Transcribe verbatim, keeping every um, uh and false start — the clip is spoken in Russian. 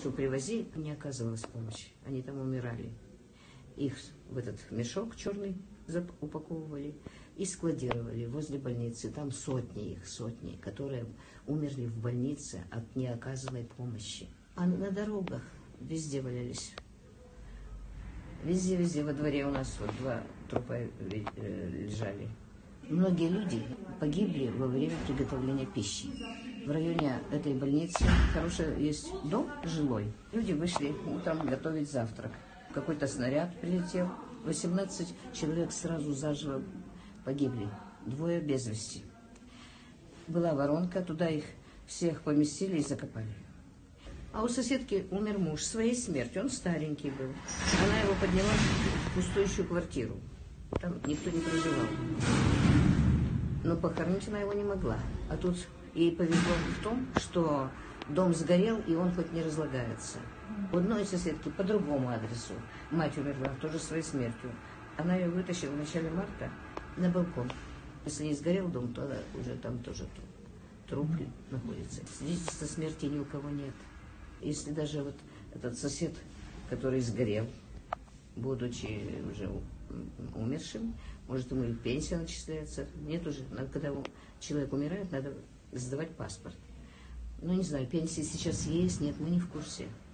что привозили, не оказывалась помощь. Они там умирали. Их в этот мешок черный упаковывали и складировали возле больницы. Там сотни их, сотни, которые умерли в больнице от неоказанной помощи. А на дорогах везде валялись. Везде-везде во дворе у нас вот два трупа лежали. Многие люди погибли во время приготовления пищи. В районе этой больницы хороший есть дом жилой. Люди вышли утром готовить завтрак. Какой-то снаряд прилетел. восемнадцать человек сразу заживо погибли. Двое без вести. Была воронка, туда их всех поместили и закопали. А у соседки умер муж своей смертью. Он старенький был. Она его подняла в пустующую квартиру. Там никто не проживал. Но похоронить она его не могла. А тут ей повезло в том, что дом сгорел, и он хоть не разлагается. У одной соседки по другому адресу мать умерла тоже своей смертью. Она ее вытащила в начале марта на балкон. Если не сгорел дом, то уже там тоже труп находится. Свидетельства смерти ни у кого нет. Если даже вот этот сосед, который сгорел, будучи уже умершим, может, ему и пенсия начисляется. Нет уже, когда человек умирает, надо сдавать паспорт. Ну, не знаю, пенсии сейчас есть, нет, мы не в курсе.